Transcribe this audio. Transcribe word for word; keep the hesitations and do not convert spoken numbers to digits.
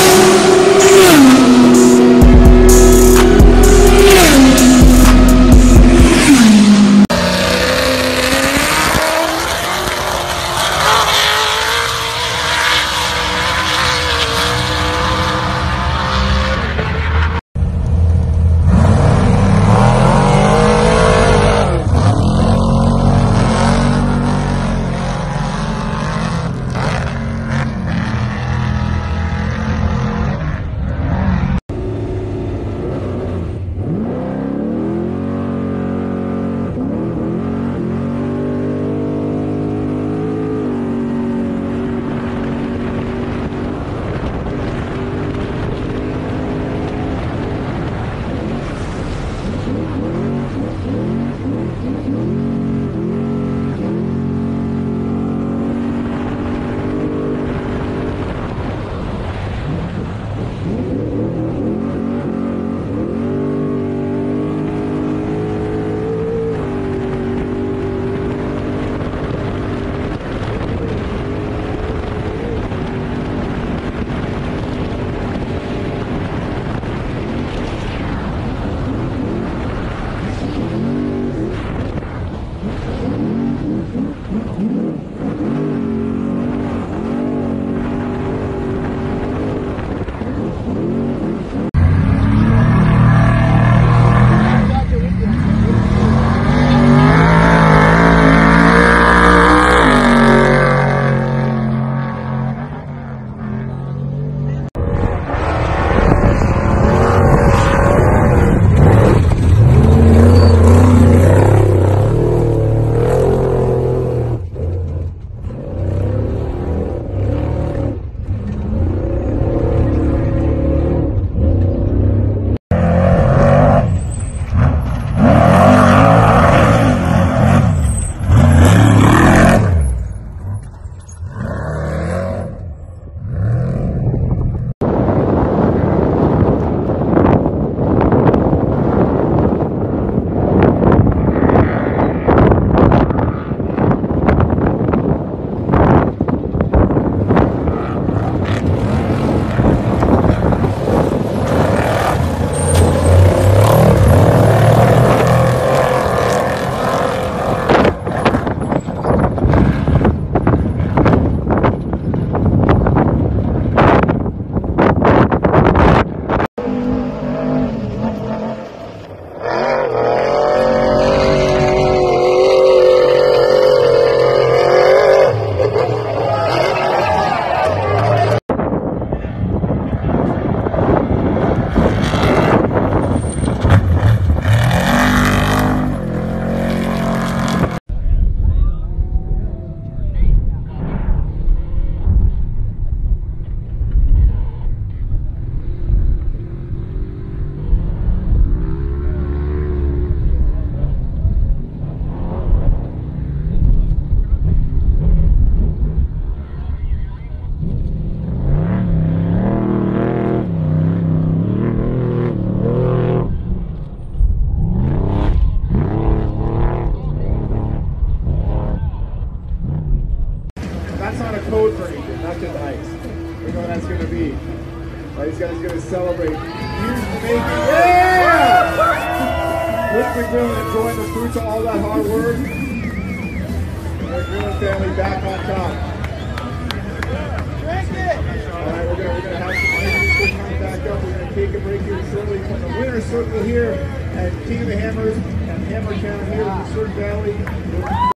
code for anything, not just ice. We know what that's going to be. All these guys are going to celebrate. Here's the making. Yeah! Rick McMillan enjoying the fruits of all that hard work. The McMillan family back on top. Drink it! All right, we're going we're gonna have some ice coming back up. We're going to take a break here shortly from the winner's circle here at King of the Hammers and Hammer Town here in the Sword Valley.